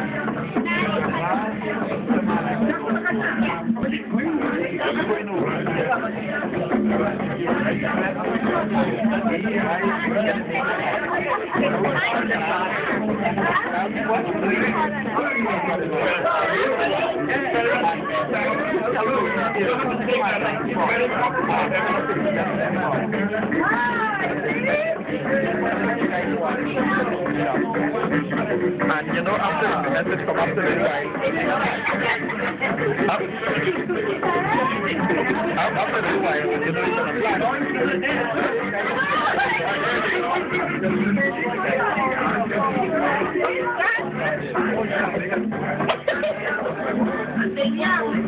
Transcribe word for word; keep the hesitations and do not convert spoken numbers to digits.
And you know, after the message come after this guy, up, up, after this guy, you know, it's gonna fly.